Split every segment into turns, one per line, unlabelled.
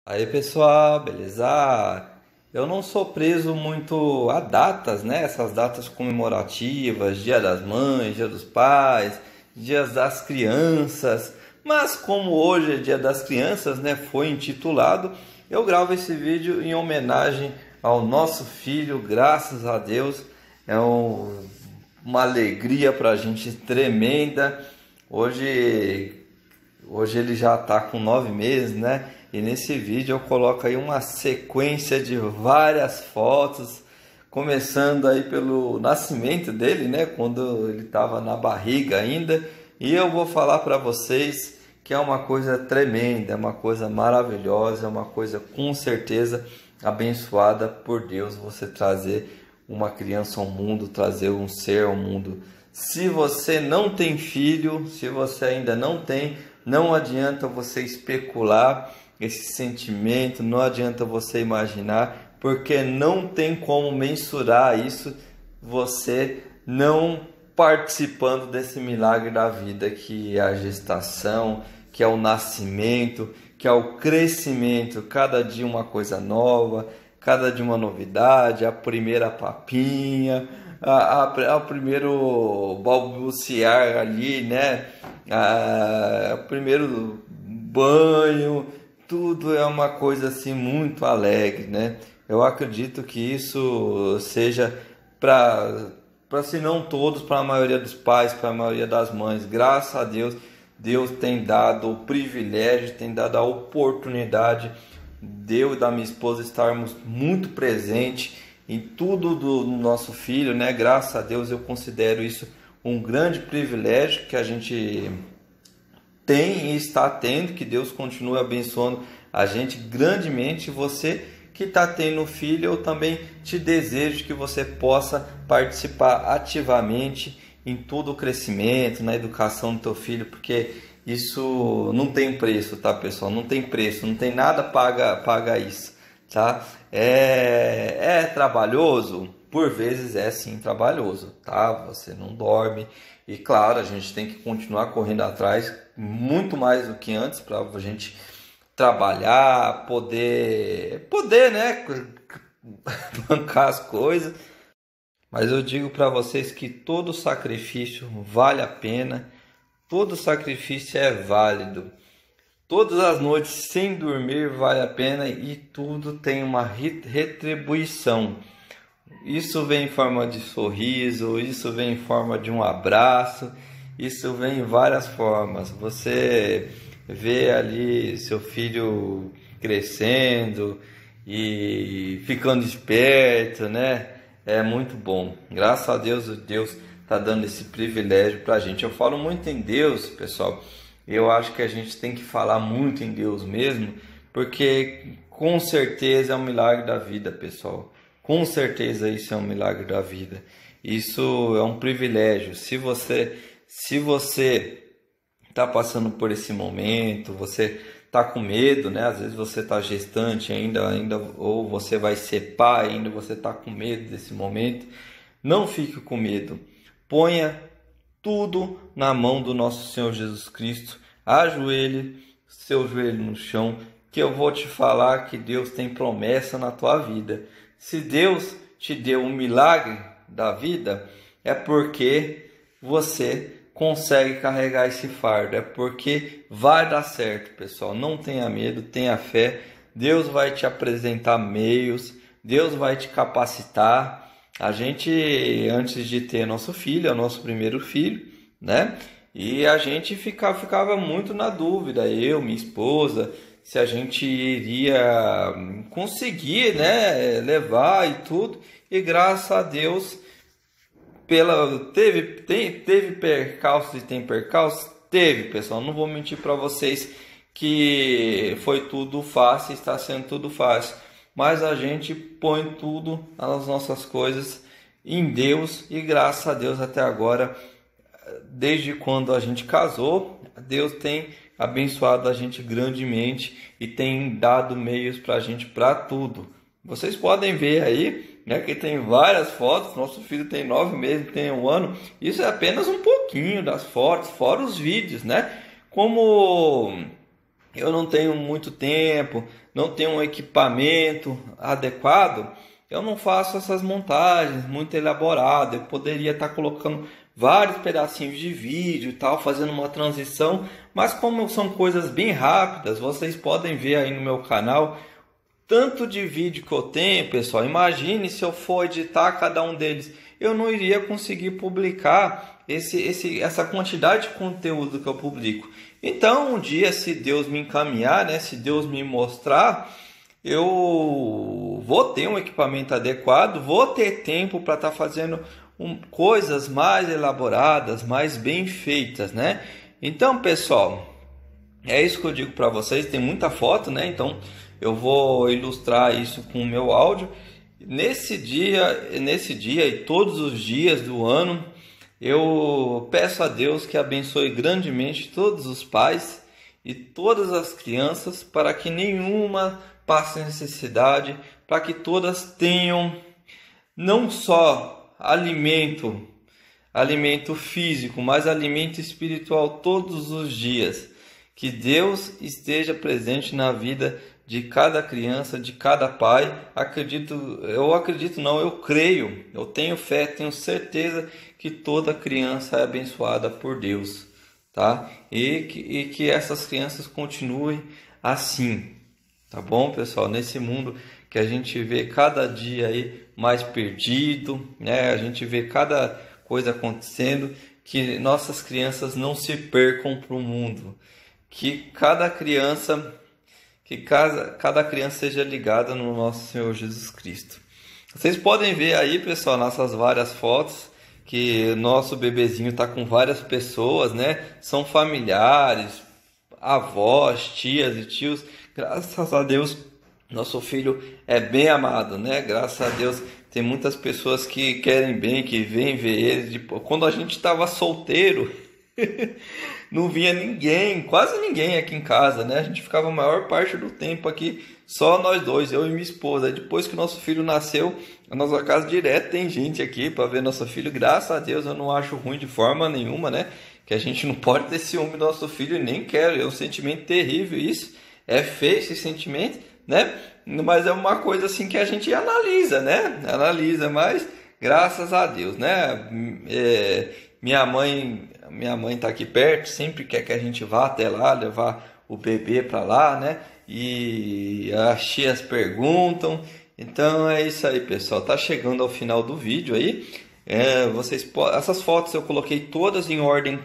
Aí pessoal, beleza? Eu não sou preso muito a datas, né? Essas datas comemorativas, Dia das Mães, Dia dos Pais, Dias das Crianças. Mas como hoje é Dia das Crianças, né? Foi intitulado, eu gravo esse vídeo em homenagem ao nosso filho, graças a Deus. Uma alegria pra gente tremenda. Hoje ele já está com 9 meses, né? E nesse vídeo eu coloco aí uma sequência de várias fotos, começando aí pelo nascimento dele, né? Quando ele estava na barriga ainda. E eu vou falar para vocês que é uma coisa tremenda, é uma coisa maravilhosa, é uma coisa com certeza abençoada por Deus, você trazer uma criança ao mundo, trazer um ser ao mundo. Se você não tem filho, se você ainda não tem, não adianta você especular esse sentimento, não adianta você imaginar, porque não tem como mensurar isso você não participando desse milagre da vida, que é a gestação, que é o nascimento, que é o crescimento, cada dia uma coisa nova, cada dia uma novidade, a primeira papinha, o primeiro balbuciar ali, né? O primeiro banho, tudo é uma coisa assim muito alegre, né? Eu acredito que isso seja para se não todos, para a maioria dos pais, para a maioria das mães. Graças a Deus, Deus tem dado o privilégio, tem dado a oportunidade de eu e da minha esposa estarmos muito presentes em tudo do nosso filho, né? Graças a Deus eu considero isso um grande privilégio que a gente tem e está tendo, que Deus continue abençoando a gente grandemente. Você que está tendo filho, eu também te desejo que você possa participar ativamente em todo o crescimento, na educação do teu filho, porque isso não tem preço, tá, pessoal? Não tem preço, não tem nada paga isso, tá? É trabalhoso? Por vezes é sim trabalhoso, tá? Você não dorme e claro, a gente tem que continuar correndo atrás muito mais do que antes para a gente trabalhar, poder, né, bancar as coisas. Mas eu digo para vocês que todo sacrifício vale a pena, todo sacrifício é válido. Todas as noites sem dormir vale a pena e tudo tem uma retribuição. Isso vem em forma de sorriso, isso vem em forma de um abraço, isso vem em várias formas. Você vê ali seu filho crescendo e ficando esperto, né? É muito bom. Graças a Deus, Deus está dando esse privilégio para a gente. Eu falo muito em Deus, pessoal. Eu acho que a gente tem que falar muito em Deus mesmo, porque com certeza é um milagre da vida, pessoal. Com certeza isso é um milagre da vida. Isso é um privilégio. Se você está passando por esse momento, você está com medo, né? Às vezes você está gestante ainda, ou você vai ser pai ainda, você está com medo desse momento. Não fique com medo. Ponha tudo na mão do nosso Senhor Jesus Cristo. Ajoelhe seu joelho no chão, que eu vou te falar que Deus tem promessa na tua vida. Se Deus te deu um milagre da vida, é porque você consegue carregar esse fardo, é porque vai dar certo, pessoal. Não tenha medo, tenha fé. Deus vai te apresentar meios, Deus vai te capacitar. A gente, antes de ter nosso filho, é o nosso primeiro filho, né? E a gente ficava muito na dúvida, eu, minha esposa, se a gente iria conseguir, né, levar e tudo. E graças a Deus, teve percalços e tem percalços? Teve, pessoal. Não vou mentir para vocês que foi tudo fácil, está sendo tudo fácil. Mas a gente põe tudo, as nossas coisas, em Deus. E graças a Deus até agora, desde quando a gente casou, Deus tem abençoado a gente grandemente e tem dado meios para a gente para tudo. Vocês podem ver aí, né, que tem várias fotos. Nosso filho tem 9 meses, tem 1 ano. Isso é apenas um pouquinho das fotos, fora os vídeos, né? Como eu não tenho muito tempo, não tenho um equipamento adequado, eu não faço essas montagens muito elaboradas. Eu poderia estar colocando vários pedacinhos de vídeo e tal, fazendo uma transição, mas como são coisas bem rápidas, vocês podem ver aí no meu canal tanto de vídeo que eu tenho, pessoal. Imagine se eu for editar cada um deles, eu não iria conseguir publicar essa quantidade de conteúdo que eu publico. Então, um dia, se Deus me encaminhar, né, se Deus me mostrar, eu vou ter um equipamento adequado, vou ter tempo para estar fazendo coisas mais elaboradas, mais bem feitas, né? Então, pessoal, é isso que eu digo para vocês. Tem muita foto, né? Então eu vou ilustrar isso com o meu áudio. Nesse dia e todos os dias do ano, eu peço a Deus que abençoe grandemente todos os pais e todas as crianças, para que nenhuma passe necessidade, para que todas tenham não só alimento físico, mas alimento espiritual todos os dias. Que Deus esteja presente na vida de cada criança, de cada pai. Eu creio, eu tenho fé, tenho certeza que toda criança é abençoada por Deus, tá? E que essas crianças continuem assim, tá bom, pessoal? Nesse mundo que a gente vê cada dia aí mais perdido, né? A gente vê cada coisa acontecendo, que nossas crianças não se percam para o mundo, que cada criança seja ligada no nosso Senhor Jesus Cristo. Vocês podem ver aí, pessoal, nossas várias fotos, que nosso bebezinho está com várias pessoas, né? São familiares, avós, tias e tios. Graças a Deus, nosso filho é bem amado, né? Graças a Deus, tem muitas pessoas que querem bem, que vêm ver ele. Quando a gente estava solteiro, não vinha ninguém, quase ninguém aqui em casa, né? A gente ficava a maior parte do tempo aqui, só nós dois, eu e minha esposa. Depois que nosso filho nasceu, a nossa casa direto tem gente aqui para ver nosso filho. Graças a Deus, eu não acho ruim de forma nenhuma, né? Que a gente não pode ter ciúme do nosso filho, nem quero. É um sentimento terrível isso. É feio esse sentimento, né? Mas é uma coisa assim que a gente analisa, né? Analisa, mas graças a Deus, né? Minha mãe tá aqui perto, sempre quer que a gente vá até lá, levar o bebê para lá, né? E as tias perguntam. Então é isso aí, pessoal. Tá chegando ao final do vídeo aí. Essas fotos eu coloquei todas em ordem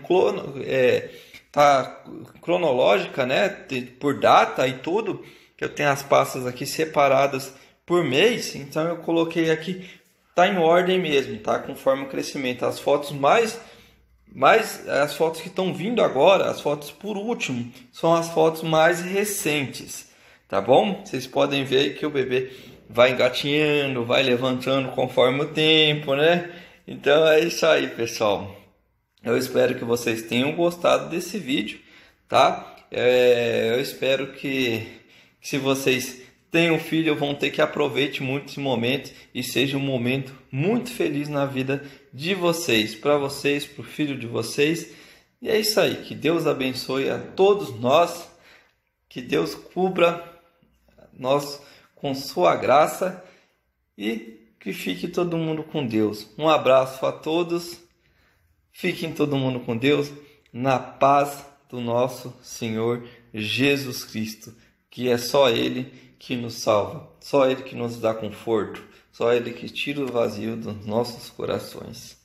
cronológica, né? Por data e tudo. Que eu tenho as pastas aqui separadas por mês. Então eu coloquei aqui, tá em ordem mesmo, tá? Conforme o crescimento. As fotos as fotos que estão vindo agora, as fotos por último, são as fotos mais recentes, tá bom? Vocês podem ver que o bebê vai engatinhando, vai levantando conforme o tempo, né? Então é isso aí, pessoal. Eu espero que vocês tenham gostado desse vídeo, tá? Eu espero que se vocês tenham filho, vão ter que aproveitar muito esse momento e seja um momento muito feliz na vida de vocês, para vocês, para o filho de vocês. E é isso aí, que Deus abençoe a todos nós, que Deus cubra nós com sua graça e que fique todo mundo com Deus. Um abraço a todos, fiquem todo mundo com Deus, na paz do nosso Senhor Jesus Cristo, que é só Ele que nos salva, só Ele que nos dá conforto, só Ele que tira o vazio dos nossos corações.